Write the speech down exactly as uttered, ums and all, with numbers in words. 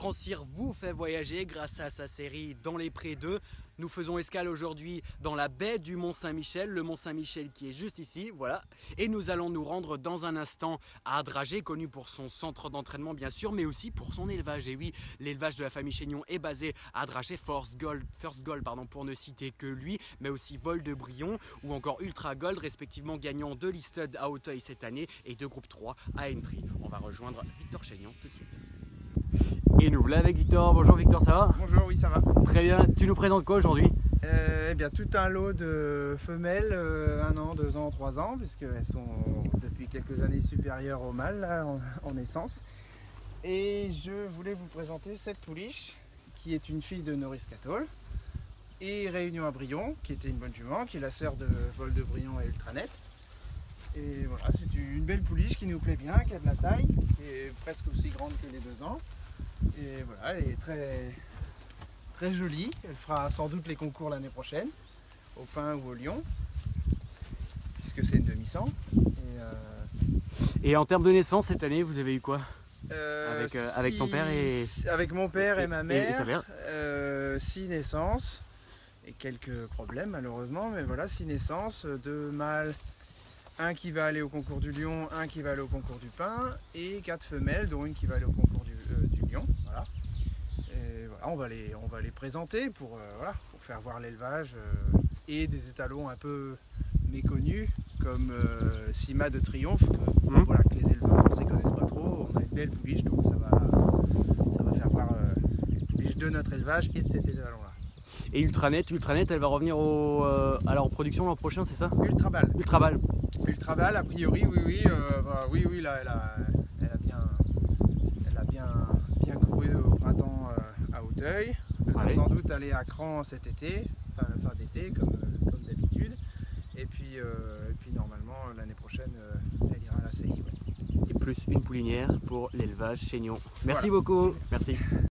Transcir vous fait voyager grâce à sa série Dans les Prés deux. Nous faisons escale aujourd'hui dans la baie du Mont-Saint-Michel, le Mont-Saint-Michel qui est juste ici, voilà. Et nous allons nous rendre dans un instant à Adragé, connu pour son centre d'entraînement bien sûr, mais aussi pour son élevage. Et oui, l'élevage de la famille Chénion est basé à Adragé, First Gold, First Gold pardon, pour ne citer que lui, mais aussi Vol de Brion ou encore Ultra Gold, respectivement gagnant de Listed à Auteuil cette année et de groupe trois à Entry. On va rejoindre Victor Chénion tout de suite. Et nous voilà avec Victor. Bonjour Victor, ça va? Bonjour, oui ça va. Très bien, tu nous présentes quoi aujourd'hui? euh, Eh bien tout un lot de femelles, euh, un an, deux ans, trois ans, puisqu'elles sont depuis quelques années supérieures aux mâles là, en, en naissance. Et je voulais vous présenter cette pouliche qui est une fille de Norris Cattle et Réunion à Brion, qui était une bonne jument, qui est la sœur de Vol de Brion et Ultranet. Et voilà, c'est une belle pouliche qui nous plaît bien, qui a de la taille, qui est presque aussi grande que les deux ans. Et voilà, elle est très, très jolie. Elle fera sans doute les concours l'année prochaine, au Pin ou au Lion, puisque c'est une demi-sang. Et, euh... et en termes de naissance, cette année, vous avez eu quoi? euh, avec, euh, six... avec ton père et... Avec mon père et, et ma mère, et, et ta mère. Euh, six naissances, et quelques problèmes malheureusement, mais voilà, six naissances, deux mâles. Un qui va aller au concours du lion, un qui va aller au concours du pin, et quatre femelles, dont une qui va aller au concours du, euh, du lion. Voilà. Et voilà, on va les, on va les présenter pour, euh, voilà, pour faire voir l'élevage euh, et des étalons un peu méconnus, comme euh, Sima de Triomphe, que, mmh. voilà, que les éleveurs ne connaissent pas trop. On a une belle pouliche, donc ça va, ça va faire voir euh, une pouliche de notre élevage et de cet étalon-là. Et Ultranet, Ultranet, elle va revenir au, euh, alors en production l'an prochain, c'est ça? Ultrabal. Ultrabal. Ultrabal, a priori, oui, oui, euh, bah, oui, oui, là, elle a, elle a bien, elle a bien, bien couru au printemps euh, à Auteuil. Elle va sans doute aller à Cran cet été, fin, fin d'été, comme, comme d'habitude. Et puis, euh, et puis normalement l'année prochaine, euh, elle ira à la C I. Ouais. Et plus une poulinière pour l'élevage Chénion. Merci Voilà. beaucoup. Merci.